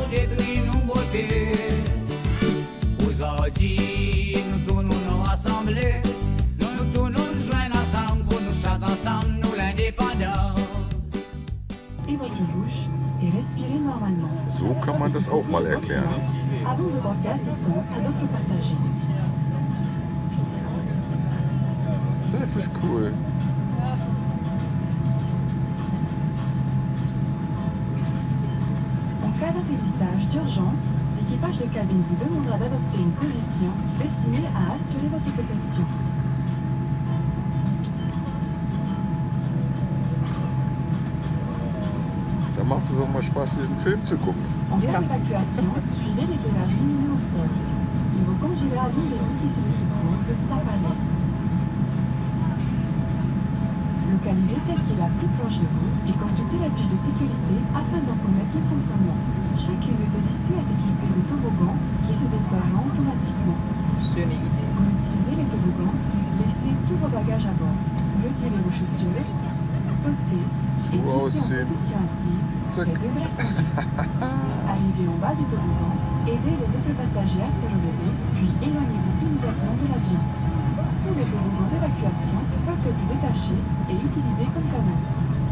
détruire nos beautés. Aujourd'hui, nous tournons nous rassembler. Nous tournons nous joindre ensemble pour nous sentir ensemble, nous l'indépendants. Et votre bouche et respirez normalement. So kann man das auch mal erklären. Avant de porter assistance à d'autres passagers. Das ist cool. En cas d'atterrissage d'urgence, l'équipage de cabine vous demandera d'adopter une position destinée à assurer votre protection. Da macht es auch mal Spaß, diesen Film zu gucken. En cas d'évacuation, suivez l'éclairage lumineux au sol. Il vous conduira à l'une des routes issues de secours de cet appareil. Localisez celle qui est la plus proche de vous et consultez la fiche de sécurité afin d'en connaître le fonctionnement. Chacune de ces issues est équipée de toboggans qui se déploieront automatiquement. Pour utiliser les toboggans, laissez tous vos bagages à bord. Retirez vos chaussures, sautez et glissez en position assise, les deux bras tendus. Arrivez en bas du toboggan, aidez les autres passagers à se relever, puis éloignez-vous immédiatement de l'avion. Tous les toboggans d'évacuation peuvent être détachés et utilisés comme canaux.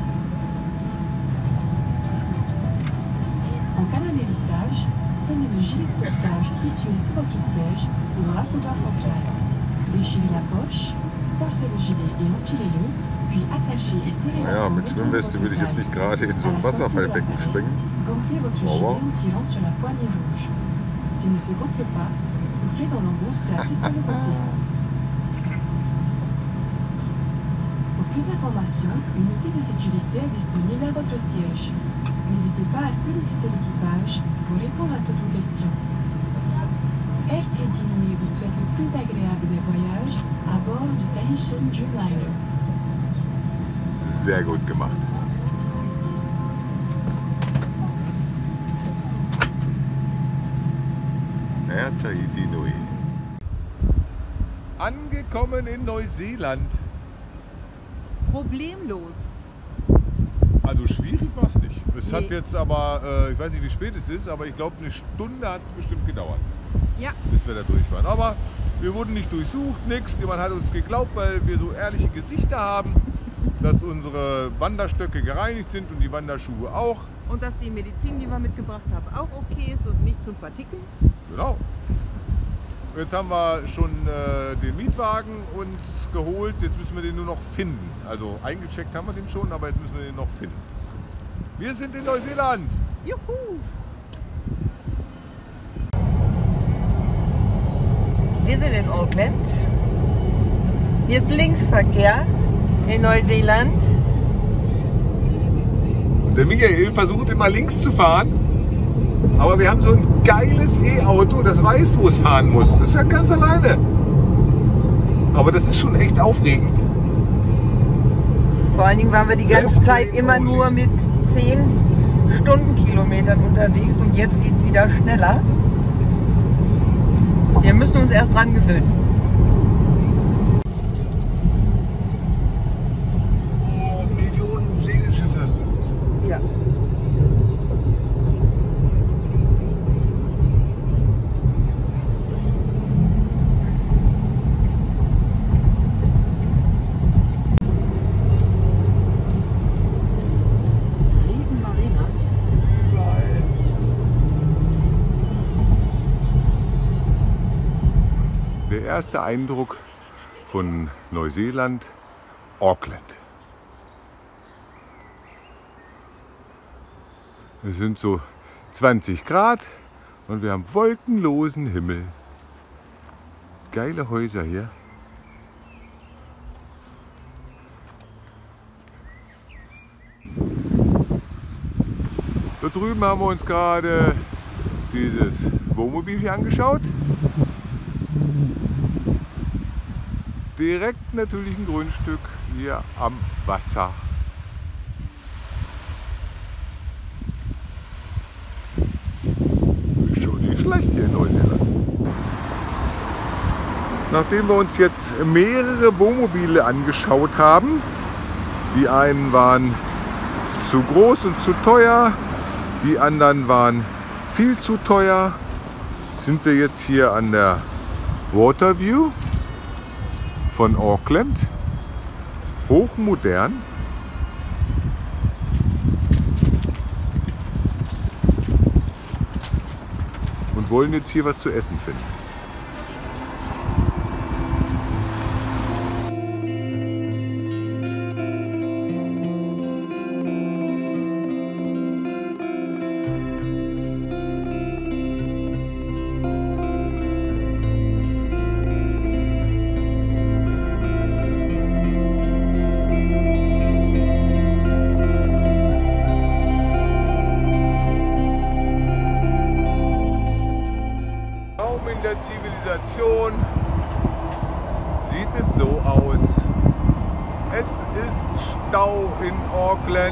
En cas d'atterrissage, prenez le gilet de sauvetage situé sous votre siège ou dans la couloir centrale. Déchirez la poche, sortez le gilet et enfilez-le, puis attachez et serrez la Ja, sangle mit autour de Schwimmweste votre würde ich jetzt taille. nicht gerade in so À ein la sortie de la Wasserfallbecken taille, springen. gonflez votre gilet Aber en tirant sur la poignée rouge. S'il ne se gonfle pas, soufflez dans l'embout placé sur le côté. Pour plus d'informations, une notice de sécurité est disponible à votre siège. N'hésitez pas à solliciter l'équipage pour répondre à toutes vos questions. Air Tahiti vous souhaite le plus agréable des voyages à bord du Tahitian Dreamliner. Sehr gut gemacht. Air Tahiti Nui. Angekommen in Neuseeland. Problemlos. Also schwierig war es nicht. Es hat Nee. jetzt aber, ich weiß nicht wie spät es ist, aber ich glaube eine Stunde hat es bestimmt gedauert, Ja, bis wir da durch waren. Aber wir wurden nicht durchsucht, nichts. Jemand hat uns geglaubt, weil wir so ehrliche Gesichter haben, dass unsere Wanderstöcke gereinigt sind und die Wanderschuhe auch. und dass die Medizin, die wir mitgebracht haben, auch okay ist und nicht zum Verticken. Genau. Jetzt haben wir schon den Mietwagen uns geholt. Jetzt müssen wir den nur noch finden. Also eingecheckt haben wir den schon, aber jetzt müssen wir den noch finden. Wir sind in Neuseeland. Juhu! Wir sind in Auckland. Hier ist Linksverkehr in Neuseeland. Der Michael versucht immer links zu fahren, aber wir haben so ein geiles E-Auto, das weiß, wo es fahren muss. Das fährt ganz alleine. Aber das ist schon echt aufregend. Vor allen Dingen waren wir die ganze Zeit immer nur mit 10 Stundenkilometern unterwegs und jetzt geht es wieder schneller. Wir müssen uns erst dran gewöhnen. Millionen Segelschiffe. Ja. Der erste Eindruck von Neuseeland, Auckland. Es sind so 20 Grad und wir haben wolkenlosen Himmel. Geile Häuser hier. Da drüben haben wir uns gerade dieses Wohnmobil hier angeschaut. Direkt natürlich ein Grundstück hier am Wasser. Ist schon nicht schlecht hier in Neuseeland. Nachdem wir uns jetzt mehrere Wohnmobile angeschaut haben, die einen waren zu groß und zu teuer, die anderen waren viel zu teuer. Sind wir jetzt hier an der Waterview von Auckland. Hochmodern. Und wollen jetzt hier was zu essen finden. In der Zivilisation sieht es so aus. Es ist Stau in Auckland.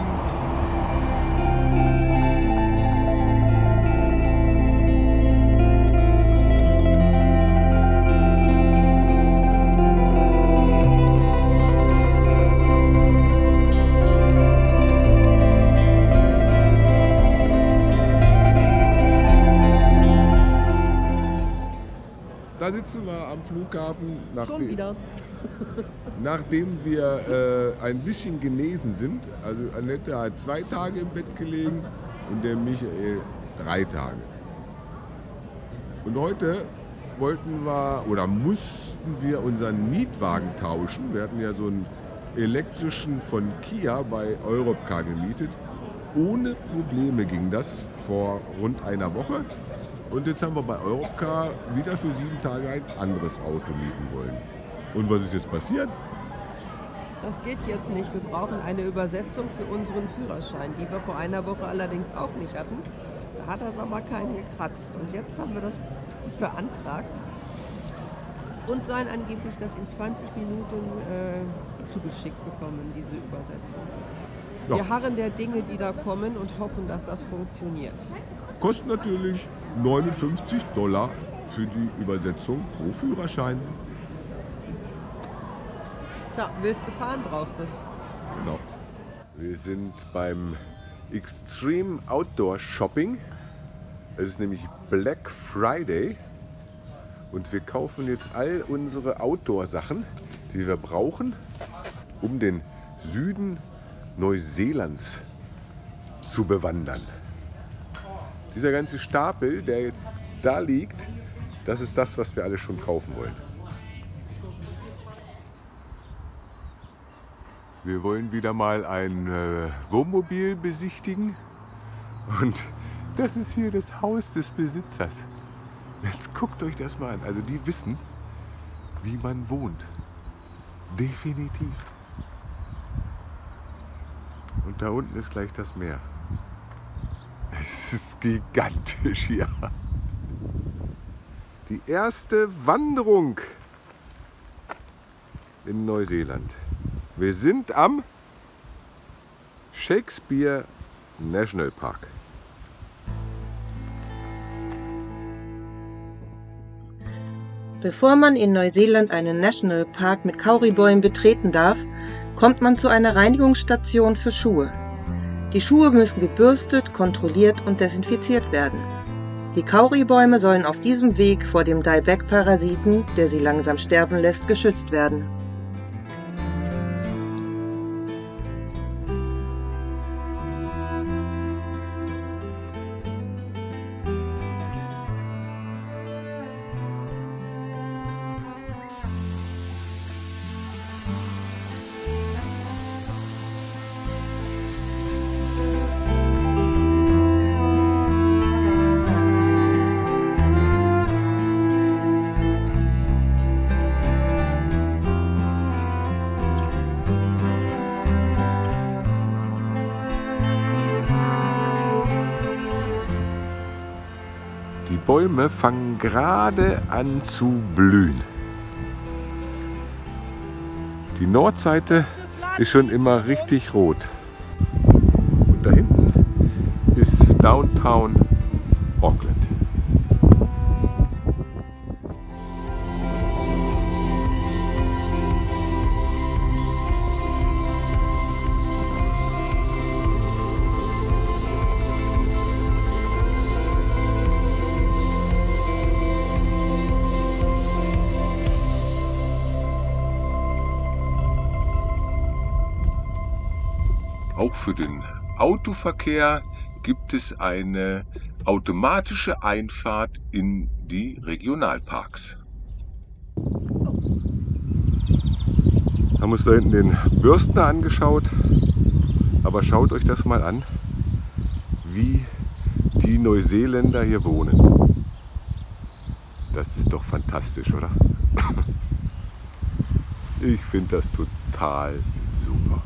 Da sitzen wir am Flughafen, nachdem wir ein bisschen genesen sind. Also Annette hat 2 Tage im Bett gelegen und der Michael 3 Tage. Und heute wollten wir oder mussten wir unseren Mietwagen tauschen. Wir hatten ja so einen elektrischen von Kia bei Europcar gemietet. Ohne Probleme ging das vor rund einer Woche. Und jetzt haben wir bei Europcar wieder für 7 Tage ein anderes Auto mieten wollen. Und was ist jetzt passiert? Das geht jetzt nicht. Wir brauchen eine Übersetzung für unseren Führerschein, die wir vor einer Woche allerdings auch nicht hatten. Da hat das aber keinen gekratzt. Und jetzt haben wir das beantragt und sollen angeblich das in 20 Minuten zugeschickt bekommen, diese Übersetzung. Ja. Wir harren der Dinge, die da kommen und hoffen, dass das funktioniert. Kostet natürlich $59 für die Übersetzung pro Führerschein. Tja, willst du fahren, brauchst du es. Genau. Wir sind beim Extreme Outdoor Shopping. Es ist nämlich Black Friday. Und wir kaufen jetzt all unsere Outdoor-Sachen, die wir brauchen, um den Süden Neuseelands zu bewandern. Dieser ganze Stapel, der jetzt da liegt, das ist das, was wir alle schon kaufen wollen. Wir wollen wieder mal ein Wohnmobil besichtigen und das ist hier das Haus des Besitzers. Jetzt guckt euch das mal an. Also die wissen, wie man wohnt. Definitiv. Und da unten ist gleich das Meer. Es ist gigantisch hier. Die erste Wanderung in Neuseeland. Wir sind am Shakespeare National Park. Bevor man in Neuseeland einen Nationalpark mit Kauribäumen betreten darf, kommt man zu einer Reinigungsstation für Schuhe. Die Schuhe müssen gebürstet, kontrolliert und desinfiziert werden. Die Kauribäume sollen auf diesem Weg vor dem Dieback-Parasiten, der sie langsam sterben lässt, geschützt werden. Die Bäume fangen gerade an zu blühen. Die Nordseite ist schon immer richtig rot. Und da hinten ist Downtown Auckland. Auch für den Autoverkehr gibt es eine automatische Einfahrt in die Regionalparks. Haben uns da hinten den Bürstner angeschaut, aber schaut euch das mal an, wie die Neuseeländer hier wohnen. Das ist doch fantastisch, oder? Ich finde das total super.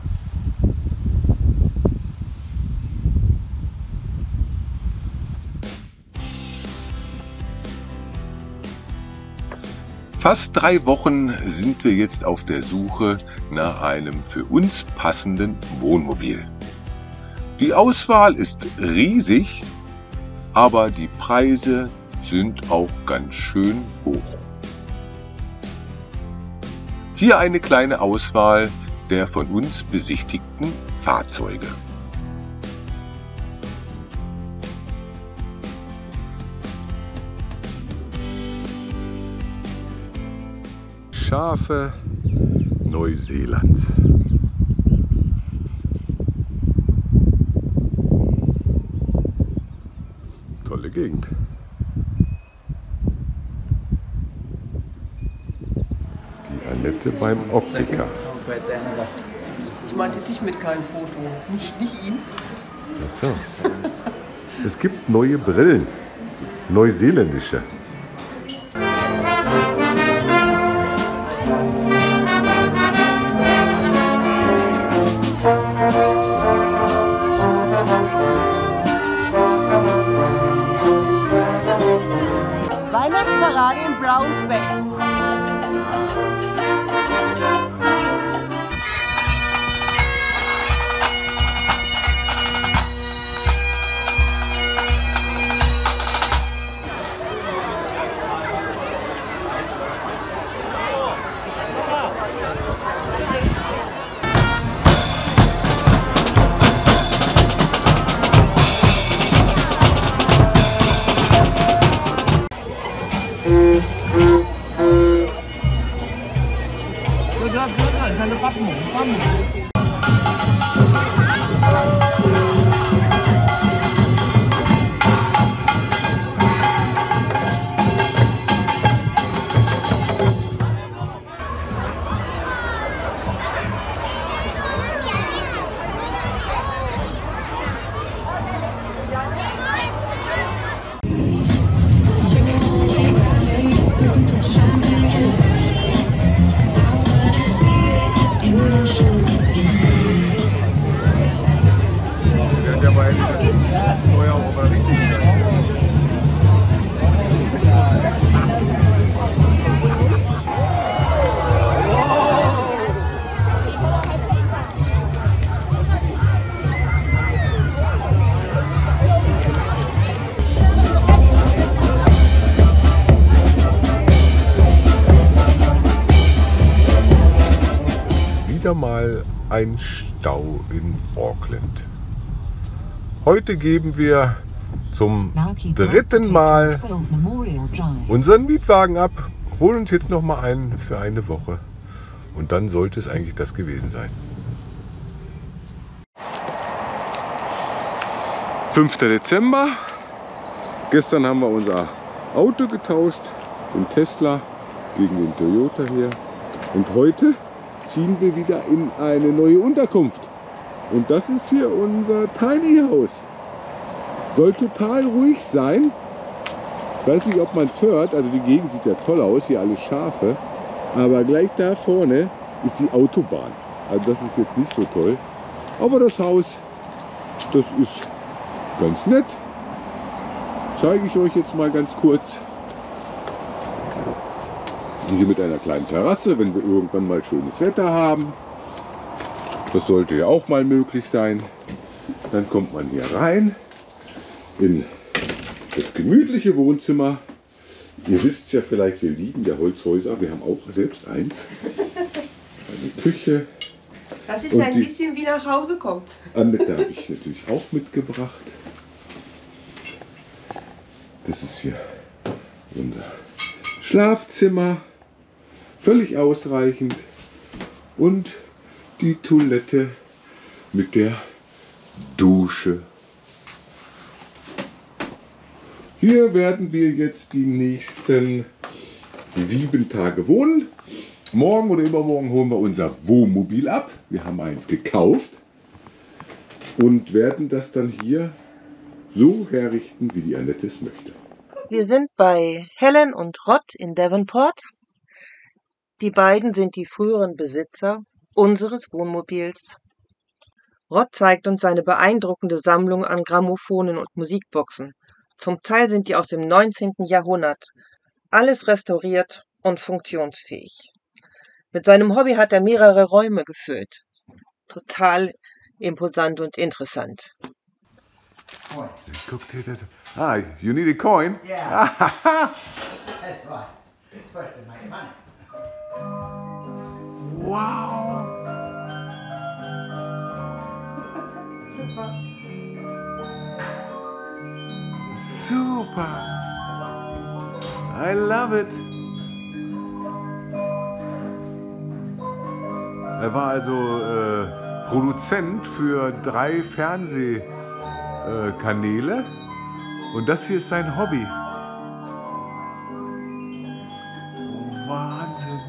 Fast 3 Wochen sind wir jetzt auf der Suche nach einem für uns passenden Wohnmobil. Die Auswahl ist riesig, aber die Preise sind auch ganz schön hoch. Hier eine kleine Auswahl der von uns besichtigten Fahrzeuge. Schafe Neuseelands. Tolle Gegend. Die Annette beim Optiker. Ich meinte dich mit keinem Foto, nicht ihn. Ach so. Es gibt neue Brillen, neuseeländische. Weihnachtsparade in Browns Bay. Wieder mal ein Stau in Auckland. Heute geben wir zum 3. Mal unseren Mietwagen ab, holen uns jetzt noch mal einen für eine Woche und dann sollte es eigentlich das gewesen sein. 5. Dezember. Gestern haben wir unser Auto getauscht, den Tesla gegen den Toyota hier, und heute ziehen wir wieder in eine neue Unterkunft. Und das ist hier unser Tiny House. Soll total ruhig sein. Ich weiß nicht, ob man es hört. Also die Gegend sieht ja toll aus, hier alle Schafe. Aber gleich da vorne ist die Autobahn. Also das ist jetzt nicht so toll. Aber das Haus, das ist ganz nett. Zeige ich euch jetzt mal ganz kurz. Hier mit einer kleinen Terrasse, wenn wir irgendwann mal schönes Wetter haben. Das sollte ja auch mal möglich sein. Dann kommt man hier rein in das gemütliche Wohnzimmer. Ihr wisst ja vielleicht, wir lieben ja Holzhäuser. Wir haben auch selbst eins. Eine Küche. Das ist ein bisschen wie nach Hause kommt. Annette habe ich natürlich auch mitgebracht. Das ist hier unser Schlafzimmer. Völlig ausreichend. Und die Toilette mit der Dusche. Hier werden wir jetzt die nächsten 7 Tage wohnen. Morgen oder übermorgen holen wir unser Wohnmobil ab. Wir haben eins gekauft und werden das dann hier so herrichten, wie die Annette es möchte. Wir sind bei Helen und Rod in Devonport. Die beiden sind die früheren Besitzer unseres Wohnmobils. Rod zeigt uns seine beeindruckende Sammlung an Grammophonen und Musikboxen. Zum Teil sind die aus dem 19. Jahrhundert. Alles restauriert und funktionsfähig. Mit seinem Hobby hat er mehrere Räume gefüllt. Total imposant und interessant. Guck dir das an. Ah, you need a coin? Yeah. That's right. It's supposed to make money. Wow. Super. I love it. Er war also Produzent für 3 Fernsehkanäle und das hier ist sein Hobby. Oh, Wahnsinn.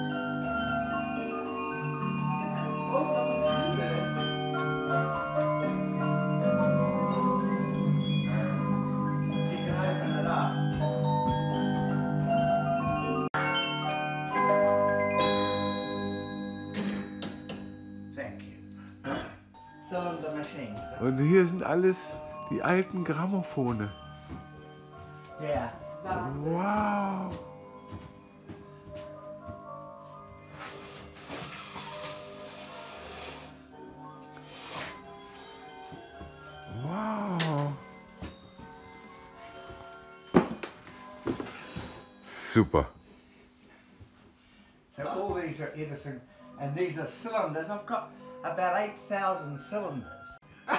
You can open it up. Thank you. Cylinder machines. Und hier sind alles die alten Grammophone. Yeah. Wow. Wow. Super. So all these are Edison, and these are cylinders. I've got about 8,000 cylinders.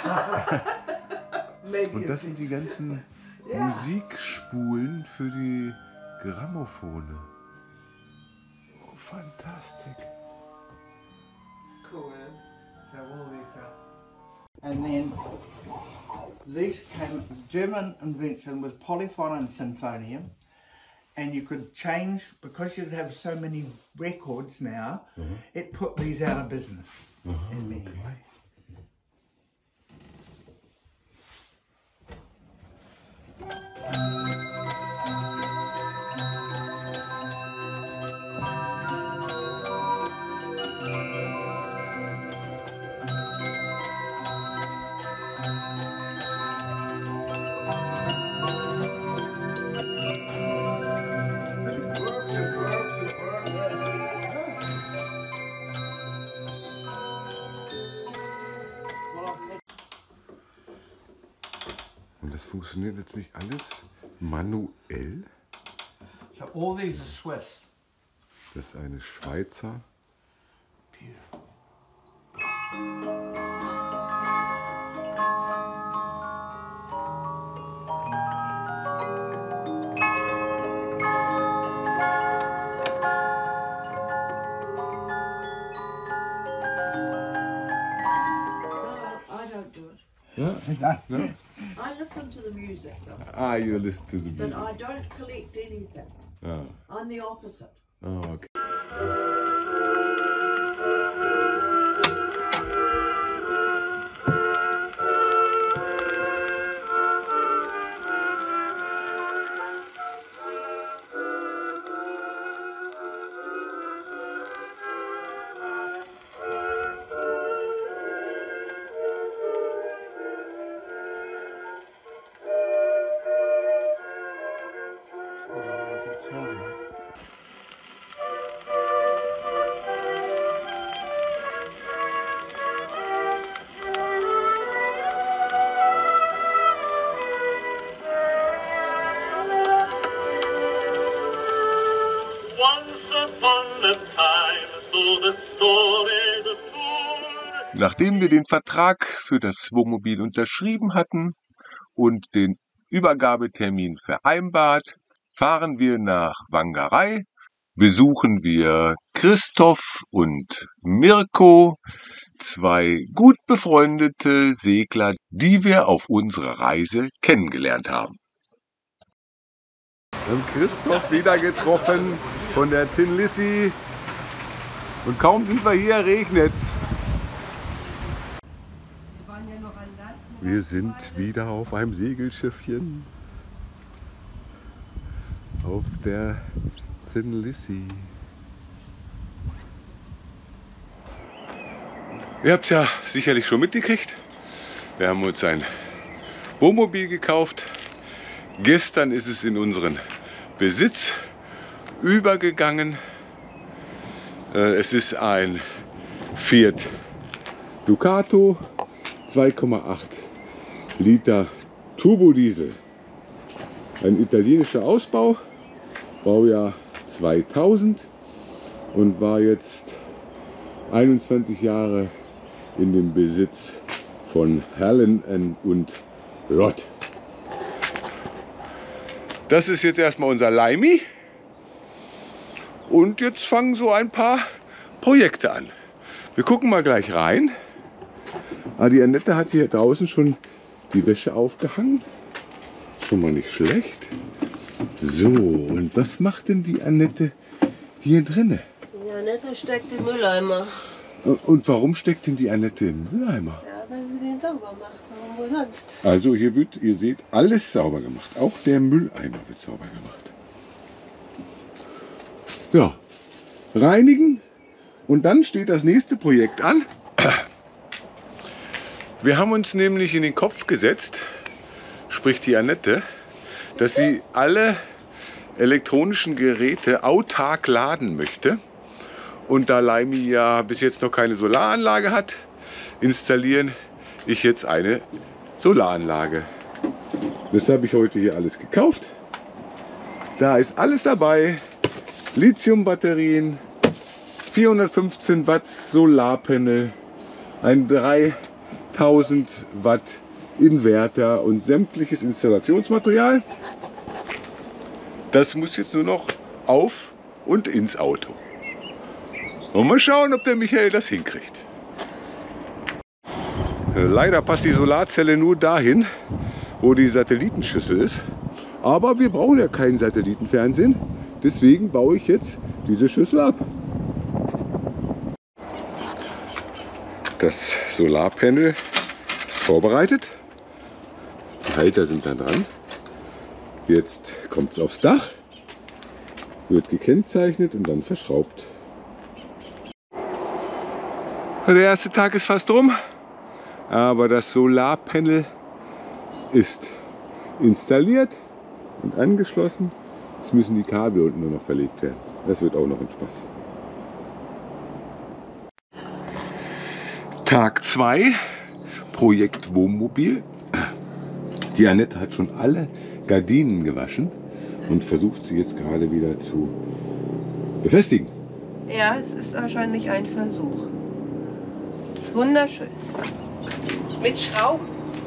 Maybe Und das sind die ganzen Musikspulen für die Grammophone. Oh, fantastisch. Cool. So all these are. And then this came, German invention was polyphon and symphonium. And you could change, because you'd have so many records now, it put these out of business in many ways. Und das funktioniert natürlich alles manuell. So all these are Swiss. Das ist eine Schweizer. Beautiful. I don't do it. Ja? No? I listen to the music though, Ah, you listen to the but music. I don't collect anything. Ah, I'm the opposite. oh, okay. Nachdem wir den Vertrag für das Wohnmobil unterschrieben hatten und den Übergabetermin vereinbart, fahren wir nach Whangarei, besuchen wir Christoph und Mirko, 2 gut befreundete Segler, die wir auf unserer Reise kennengelernt haben. Wir haben Christoph wieder getroffen von der Tin Lizzy. Und kaum sind wir hier, regnet's. Wir sind wieder auf einem Segelschiffchen. Auf der Tin Lizzy. Ihr habt es ja sicherlich schon mitgekriegt. Wir haben uns ein Wohnmobil gekauft. Gestern ist es in unseren Besitz übergegangen. Es ist ein Fiat Ducato, 2,8 Liter Turbodiesel. Ein italienischer Ausbau, Baujahr 2000 und war jetzt 21 Jahre in dem Besitz von Hallen und Roth. Das ist jetzt erstmal unser Laimi. Und jetzt fangen so ein paar Projekte an. Wir gucken mal gleich rein. Die Annette hat hier draußen schon die Wäsche aufgehangen. Schon mal nicht schlecht. So, und was macht denn die Annette hier drinne? Die Annette steckt im Mülleimer. Und warum steckt denn die Annette im Mülleimer? Ja, weil sie den sauber macht. Warum wohl sonst? Also hier wird, ihr seht, alles sauber gemacht. Auch der Mülleimer wird sauber gemacht. So, reinigen und dann steht das nächste Projekt an. Wir haben uns nämlich in den Kopf gesetzt, spricht die Annette, dass sie alle elektronischen Geräte autark laden möchte. Und da Laimi ja bis jetzt noch keine Solaranlage hat, installieren ich jetzt eine Solaranlage. Das habe ich heute hier alles gekauft. Da ist alles dabei. Lithiumbatterien, 415 Watt Solarpanel, ein 3000 Watt Inverter und sämtliches Installationsmaterial. Das muss jetzt nur noch auf und ins Auto. Und mal schauen, ob der Michael das hinkriegt. Leider passt die Solarzelle nur dahin, wo die Satellitenschüssel ist. Aber wir brauchen ja kein Satellitenfernsehen. Deswegen baue ich jetzt diese Schüssel ab. Das Solarpanel ist vorbereitet. Die Halter sind da dran. Jetzt kommt es aufs Dach, wird gekennzeichnet und dann verschraubt. Der erste Tag ist fast rum, aber das Solarpanel ist installiert und angeschlossen. Jetzt müssen die Kabel unten nur noch verlegt werden. Das wird auch noch ein Spaß. Tag 2, Projekt Wohnmobil. Die Annette hat schon alle Gardinen gewaschen und versucht sie jetzt gerade wieder zu befestigen. Ja, es ist wahrscheinlich ein Versuch. Ist wunderschön. Mit Schrauben.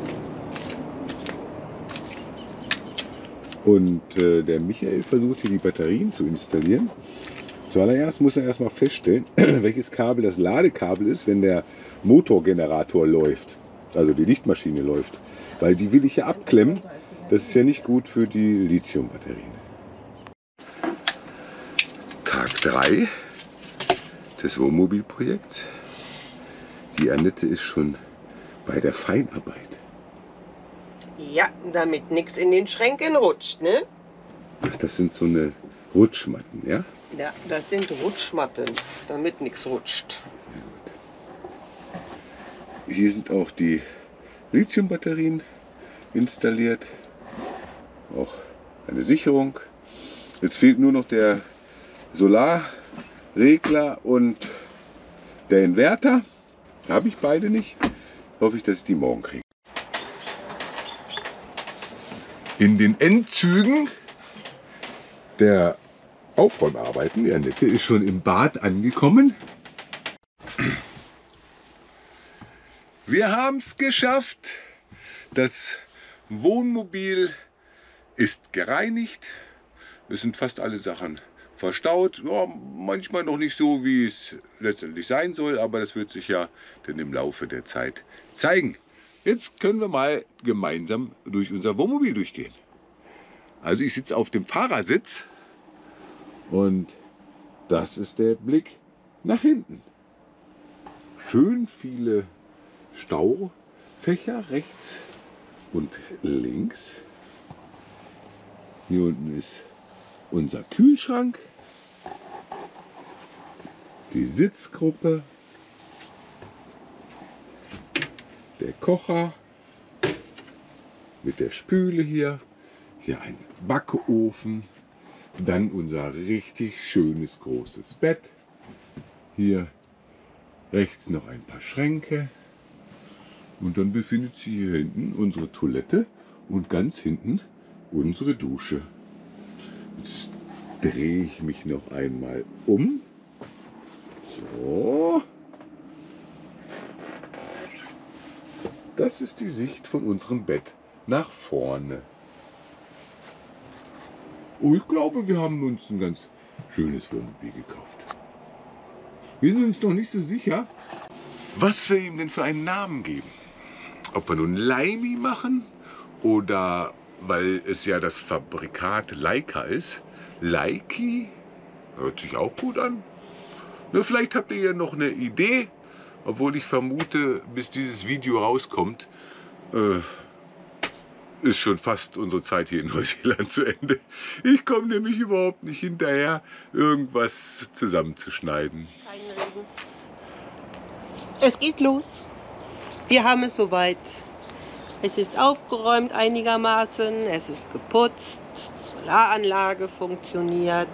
Und der Michael versucht hier die Batterien zu installieren. Zuallererst muss er erstmal feststellen, welches Kabel das Ladekabel ist, wenn der Motorgenerator läuft, also die Lichtmaschine läuft. Weil die will ich ja abklemmen. Das ist ja nicht gut für die Lithiumbatterien. Tag 3 des Wohnmobilprojekts. Die Annette ist schon bei der Feinarbeit. Ja, damit nichts in den Schränken rutscht, ne? Ach, das sind so eine Rutschmatten, ja? Ja, das sind Rutschmatten, damit nichts rutscht. Hier sind auch die Lithiumbatterien installiert. Auch eine Sicherung. Jetzt fehlt nur noch der Solarregler und der Inverter. Habe ich beide nicht. Hoffe ich, dass ich die morgen kriege. In den Endzügen der Aufräumarbeiten, die Annette ist schon im Bad angekommen. Wir haben es geschafft. Das Wohnmobil ist gereinigt. Es sind fast alle Sachen verstaut. Ja, manchmal noch nicht so, wie es letztendlich sein soll, aber das wird sich ja dann im Laufe der Zeit zeigen. Jetzt können wir mal gemeinsam durch unser Wohnmobil durchgehen. Also ich sitze auf dem Fahrersitz und das ist der Blick nach hinten. Schön viele Staufächer rechts und links. Hier unten ist unser Kühlschrank, die Sitzgruppe, der Kocher mit der Spüle hier, hier ein Backofen, dann unser richtig schönes großes Bett, hier rechts noch ein paar Schränke und dann befindet sich hier hinten unsere Toilette und ganz hinten unsere Dusche. Jetzt drehe ich mich noch einmal um. So. Das ist die Sicht von unserem Bett nach vorne. Oh, ich glaube, wir haben uns ein ganz schönes Wohnmobil gekauft. Wir sind uns noch nicht so sicher, was wir ihm denn für einen Namen geben. Ob wir nun Laimi machen oder, weil es ja das Fabrikat Leica ist, Laiki. Hört sich auch gut an. Na, vielleicht habt ihr ja noch eine Idee, obwohl ich vermute, bis dieses Video rauskommt, ist schon fast unsere Zeit hier in Neuseeland zu Ende. Ich komme nämlich überhaupt nicht hinterher, irgendwas zusammenzuschneiden. Kein Regen. Es geht los. Wir haben es soweit. Es ist aufgeräumt einigermaßen, es ist geputzt, die Solaranlage funktioniert.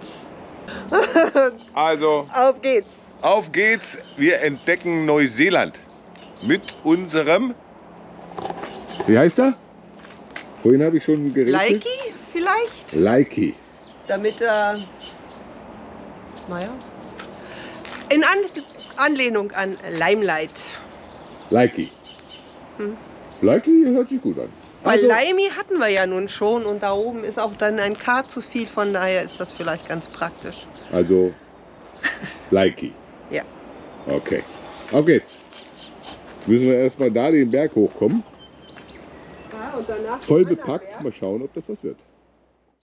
Also, Auf geht's! auf geht's! Wir entdecken Neuseeland mit unserem... Wie heißt er? Vorhin habe ich schon gerätselt. Laiki vielleicht? Laiki. Damit er, naja, in Anlehnung an Limelight. Laiki. Hm. Laiki hört sich gut an. Weil Also, Laimi hatten wir ja nun schon und da oben ist auch dann ein K zu viel, von daher ist das vielleicht ganz praktisch. also Laiki. Ja. Okay, auf geht's. Jetzt müssen wir erstmal da den Berg hochkommen. Ja, und danach Voll bepackt. Mal schauen, ob das was wird.